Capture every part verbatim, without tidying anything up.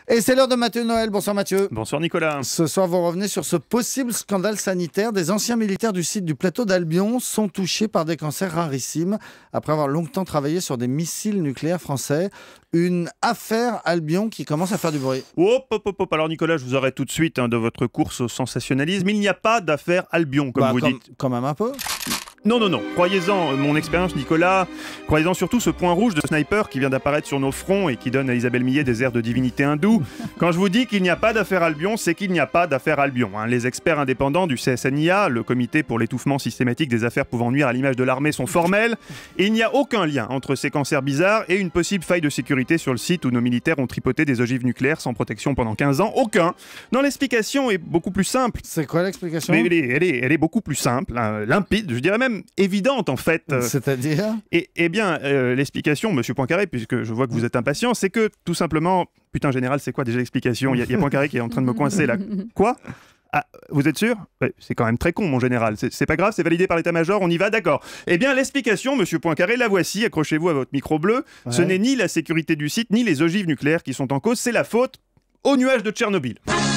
Et c'est l'heure de Mathieu Noël. Bonsoir Mathieu. Bonsoir Nicolas. Ce soir, vous revenez sur ce possible scandale sanitaire. Des anciens militaires du site du plateau d'Albion sont touchés par des cancers rarissimes après avoir longtemps travaillé sur des missiles nucléaires français. Une affaire Albion qui commence à faire du bruit. Hop, hop, hop, hop. Alors Nicolas, je vous arrête tout de suite hein, de votre course au sensationnalisme. Il n'y a pas d'affaire Albion, comme bah, vous comme, dites. Quand même un peu. Non, non, non. Croyez-en, mon expérience, Nicolas. Croyez-en surtout ce point rouge de sniper qui vient d'apparaître sur nos fronts et qui donne à Isabelle Millet des airs de divinité hindoue. Quand je vous dis qu'il n'y a pas d'affaire Albion, c'est qu'il n'y a pas d'affaire Albion. Hein. Les experts indépendants du C S N I A, le comité pour l'étouffement systématique des affaires pouvant nuire à l'image de l'armée, sont formels. Et il n'y a aucun lien entre ces cancers bizarres et une possible faille de sécurité sur le site où nos militaires ont tripoté des ogives nucléaires sans protection pendant quinze ans. Aucun. Non, l'explication est beaucoup plus simple. C'est quoi l'explication ? Mais elle est, elle est, elle est beaucoup plus simple, hein, limpide, je dirais même évidente en fait. C'est-à-dire ? Et, eh bien, euh, l'explication, monsieur Poincaré, puisque je vois que vous êtes impatient, c'est que tout simplement... Putain, général, c'est quoi déjà l'explication ? Il y, y a Poincaré qui est en train de me coincer là. Quoi ? Ah, vous êtes sûr ? Ouais, c'est quand même très con, mon général. C'est, c'est pas grave, c'est validé par l'état-major, on y va, d'accord. Eh bien, l'explication, monsieur Poincaré, la voici, accrochez-vous à votre micro bleu. Ouais. Ce n'est ni la sécurité du site, ni les ogives nucléaires qui sont en cause, c'est la faute au nuage de Tchernobyl.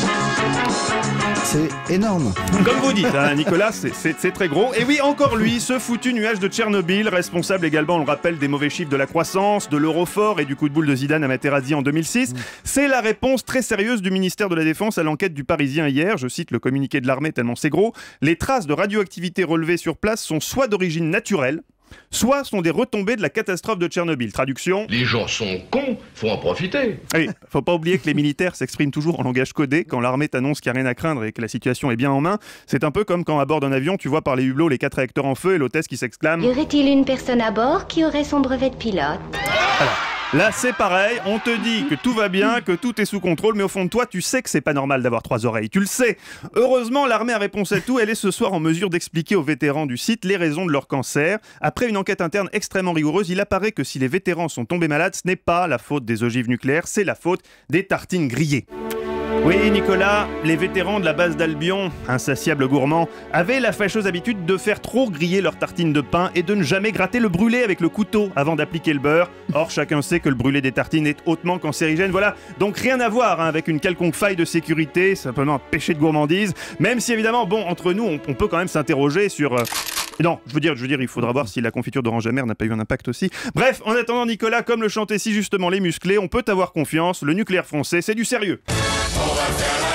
C'est énorme. Comme vous dites, hein, Nicolas, c'est, c'est, c'est très gros. Et oui, encore lui, ce foutu nuage de Tchernobyl, responsable également, on le rappelle, des mauvais chiffres de la croissance, de l'euro fort et du coup de boule de Zidane à Materazzi en deux mille six. Mmh. C'est la réponse très sérieuse du ministère de la Défense à l'enquête du Parisien hier. Je cite le communiqué de l'armée tellement c'est gros. Les traces de radioactivité relevées sur place sont soit d'origine naturelle, soit sont des retombées de la catastrophe de Tchernobyl. Traduction : les gens sont cons, faut en profiter. Oui, faut pas oublier que les militaires s'expriment toujours en langage codé quand l'armée t'annonce qu'il n'y a rien à craindre et que la situation est bien en main. C'est un peu comme quand à bord d'un avion, tu vois par les hublots les quatre réacteurs en feu et l'hôtesse qui s'exclame : y aurait-il une personne à bord qui aurait son brevet de pilote ? Alors, là, c'est pareil, on te dit que tout va bien, que tout est sous contrôle, mais au fond de toi, tu sais que c'est pas normal d'avoir trois oreilles, tu le sais. Heureusement, l'armée a réponse à tout, elle est ce soir en mesure d'expliquer aux vétérans du site les raisons de leur cancer. Après une enquête interne extrêmement rigoureuse, il apparaît que si les vétérans sont tombés malades, ce n'est pas la faute des ogives nucléaires, c'est la faute des tartines grillées. Oui, Nicolas, les vétérans de la base d'Albion, insatiables gourmands, avaient la fâcheuse habitude de faire trop griller leurs tartines de pain et de ne jamais gratter le brûlé avec le couteau avant d'appliquer le beurre. Or, chacun sait que le brûlé des tartines est hautement cancérigène. Voilà, donc rien à voir hein, avec une quelconque faille de sécurité, simplement un péché de gourmandise. Même si évidemment, bon, entre nous, on, on peut quand même s'interroger sur... Euh... Non, je veux dire, je veux dire, il faudra voir si la confiture d'orange amère n'a pas eu un impact aussi. Bref, en attendant, Nicolas, comme le chantaient si justement les musclés, on peut avoir confiance, le nucléaire français, c'est du sérieux. On va faire la